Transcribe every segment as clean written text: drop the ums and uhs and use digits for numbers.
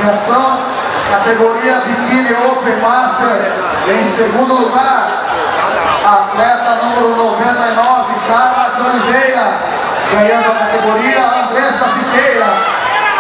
premiação. Categoria Biquíni Open Master, em segundo lugar, atleta número 99, Carla de Oliveira, ganhando a categoria Andressa Siqueira.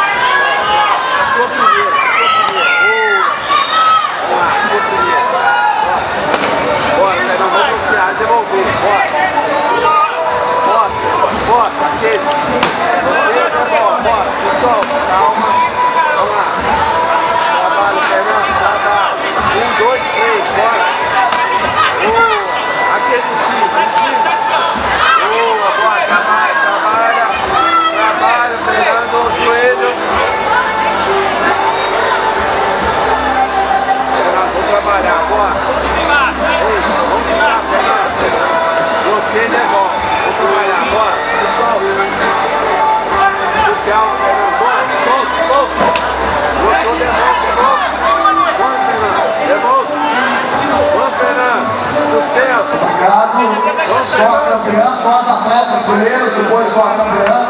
Obrigado. Só a campeã, só as atletas primeiro, depois só a campeã.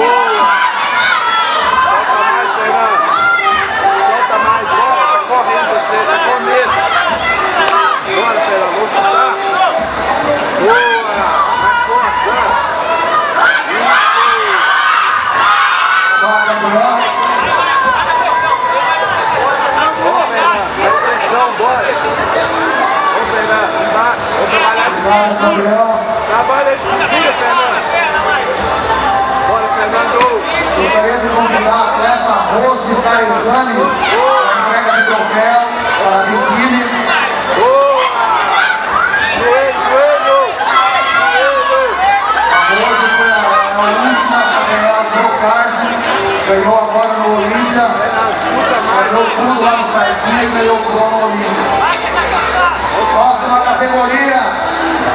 Solta mais, Fernando. Solta mais, bora. Tá correndo você, tá com medo. Bora, Fernando, vamos soltar. Boa. Mais forte, bora. Só a campeã. Bora, Fernando. Presta atenção, bora. Vamos, Fernando. Vamos trabalhar de cima. Trabalha de cima, Fernando. Bora, Fernando. Gostaria de convidar a atleta Rose Carizani para entrega de troféu para a biquíni. Boa! Joelho, joelho! Joelho! A Rose foi a última a ganhar o Pro Card, ganhou agora no Olímpia, ganhou tudo lá no Sardinha e ganhou o Pro no Olímpia. Próxima categoria.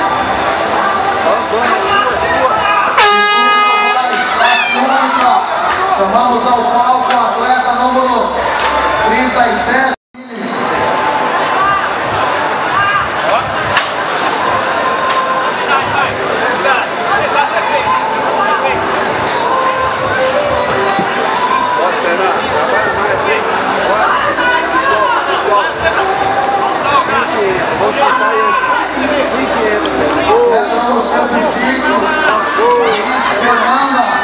Chamamos ao palco o atleta número 37. Atleta número 105, Luiz Fernanda.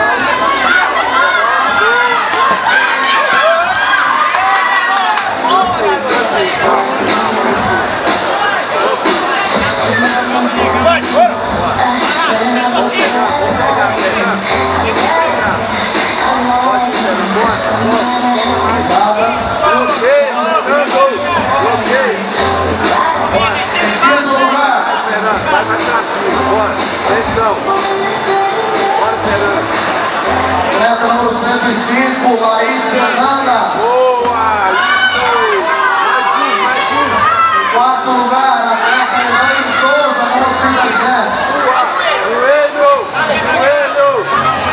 Atleta número 105, Laís Fernanda. Boa! Isso! Mais um! Em quarto lugar, atleta Elaine Souza, número 37. Joelho! Joelho!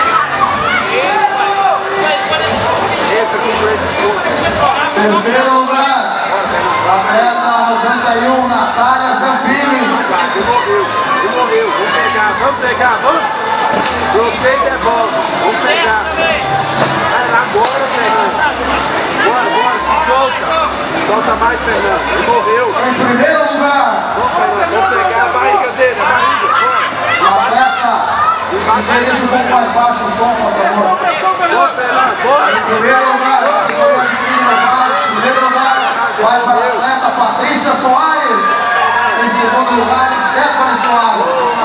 Entra com o joelho. Terceiro lugar, atleta 91, Natália Zampini. Ele morreu. Vamos pegar, vamos! Bloqueio e devolve. Vamos pegar. Agora, Fernando. Bora, solta. Solta mais, Fernando. Ele morreu. Em primeiro lugar, Vamos, Fernando. Vamos pegar a barriga dele, a barriga. atleta, dirige um pouco mais baixo o som, por favor. Bora, Fernando. Bora. Em primeiro lugar, categoria de em primeiro lugar, vai para a atleta Patrícia Soares. Em segundo lugar, Stephanie Soares.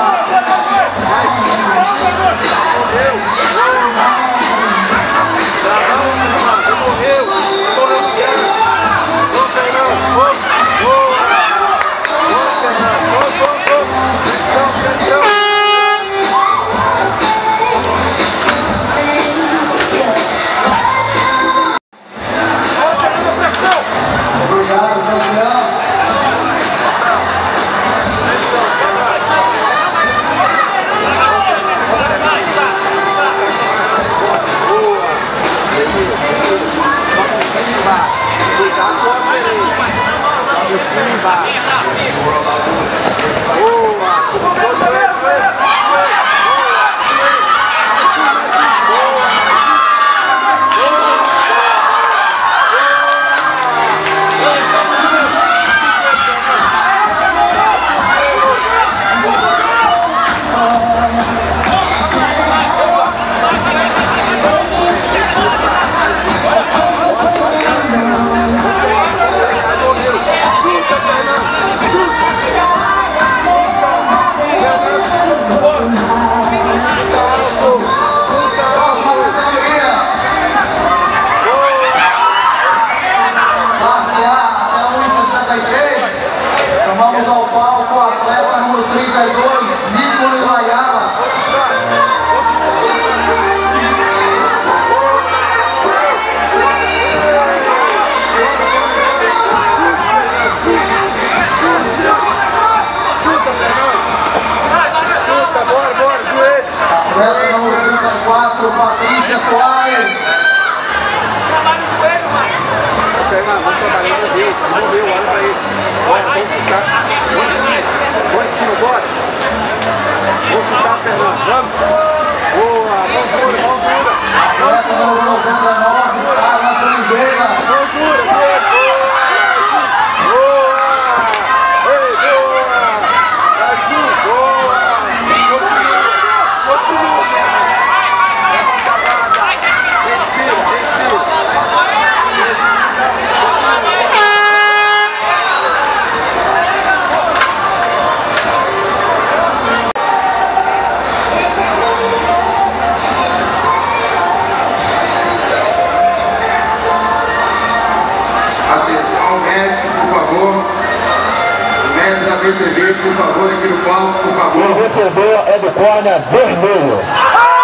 Obrigado, campeão. 32, Nicolas Laiala. Atleta número 34, Patrícia Soares. Trabalha o joelho, mano. Ok, mano, vamos trabalhar no Deus. Vamos ver, olha pra ele. Bora, vamos chutar. Bora em cima, bora. Vamos chutar, Fernando. Vamos. Boa, mão dura, mão dura. Atleta número 99, Carla Oliveira. Mão dura, boa. Boa. Ei, boa. Azul, boa. Continua. Atenção, médico, por favor. Médico da BTV, por favor, aqui no palco, por favor. Quem recebeu é do córner vermelho.